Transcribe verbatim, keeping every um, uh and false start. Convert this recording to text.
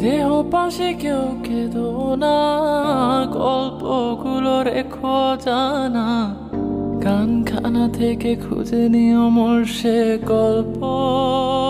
দেহ পাশে কেউ কেঁদো না, গল্পগুলো রেখো জানা, কানখানা থেকে খুঁজে নিও মোর সে গল্প।